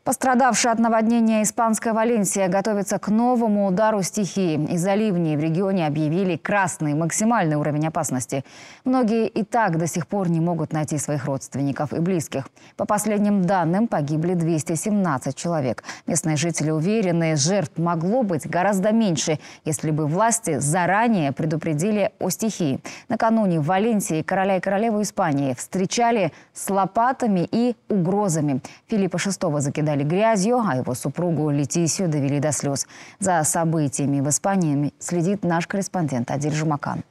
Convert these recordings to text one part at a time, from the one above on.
Пострадавшая от наводнения испанская Валенсия готовится к новому удару стихии. Из-за ливней в регионе объявили красный максимальный уровень опасности. Многие и так до сих пор не могут найти своих родственников и близких. По последним данным, погибли 217 человек. Местные жители уверены, жертв могло быть гораздо меньше, если бы власти заранее предупредили о стихии. Накануне в Валенсии короля и королеву Испании встречали с лопатами и угрозами. Филиппа VI закидали грязью, а его супругу Летисию довели до слез. За событиями в Испании следит наш корреспондент Адиль Жумакан.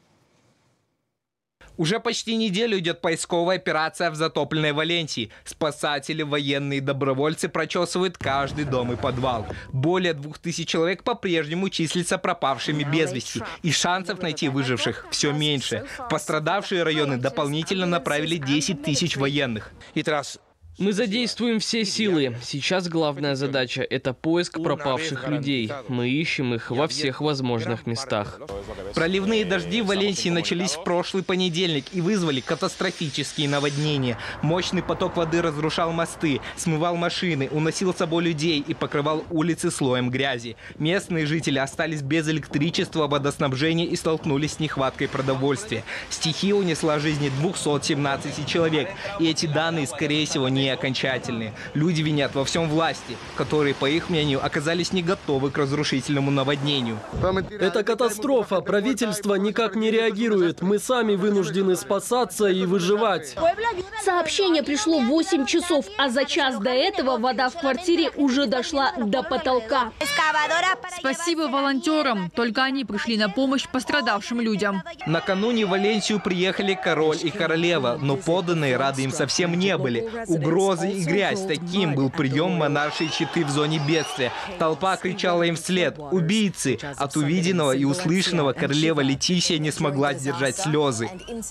Уже почти неделю идет поисковая операция в затопленной Валенсии. Спасатели, военные и добровольцы прочесывают каждый дом и подвал. Более 2000 человек по-прежнему числятся пропавшими без вести. И шансов найти выживших все меньше. В пострадавшие районы дополнительно направили 10 тысяч военных. Мы задействуем все силы. Сейчас главная задача – это поиск пропавших людей. Мы ищем их во всех возможных местах. Проливные дожди в Валенсии начались в прошлый понедельник и вызвали катастрофические наводнения. Мощный поток воды разрушал мосты, смывал машины, уносил с собой людей и покрывал улицы слоем грязи. Местные жители остались без электричества, водоснабжения и столкнулись с нехваткой продовольствия. Стихия унесла жизни 217 человек. И эти данные, скорее всего, не окончательные. Люди винят во всем власти, которые, по их мнению, оказались не готовы к разрушительному наводнению. Это катастрофа. Правительство никак не реагирует. Мы сами вынуждены спасаться и выживать. Сообщение пришло в 8 часов, а за час до этого вода в квартире уже дошла до потолка. Спасибо волонтерам. Только они пришли на помощь пострадавшим людям. Накануне в Валенсию приехали король и королева, но подданные рады им совсем не были. Угрозы и грязь. Таким был прием монаршей четы в зоне бедствия. Толпа кричала им вслед: «Убийцы!». От увиденного и услышанного королева Летисия не смогла сдержать слезы.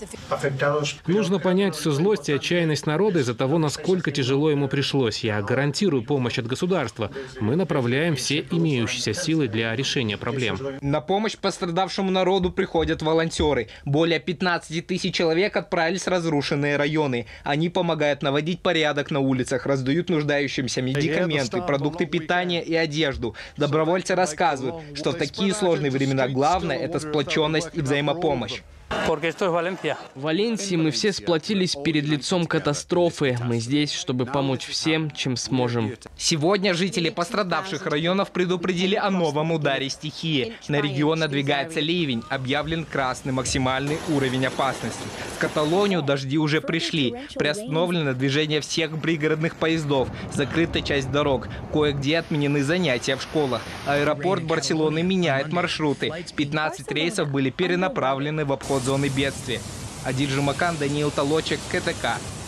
Нужно понять всю злость и отчаянность народа из-за того, насколько тяжело ему пришлось. Я гарантирую помощь от государства. Мы направляем все имеющиеся силы для решения проблем. На помощь пострадавшему народу приходят волонтеры. Более 15 тысяч человек отправились в разрушенные районы. Они помогают наводить порядок на улицах, раздают нуждающимся медикаменты, продукты питания и одежду. Добровольцы рассказывают, что в такие сложные времена главное – это сплоченность и взаимопомощь. В Валенсии мы все сплотились перед лицом катастрофы. Мы здесь, чтобы помочь всем, чем сможем. Сегодня жители пострадавших районов предупредили о новом ударе стихии. На регион надвигается ливень. Объявлен красный максимальный уровень опасности. В Каталонию дожди уже пришли. Приостановлено движение всех пригородных поездов. Закрыта часть дорог. Кое-где отменены занятия в школах. Аэропорт Барселоны меняет маршруты. 15 рейсов были перенаправлены в обход зоны бедствия. Адиль Жумакан, Даниил Толочек, КТК.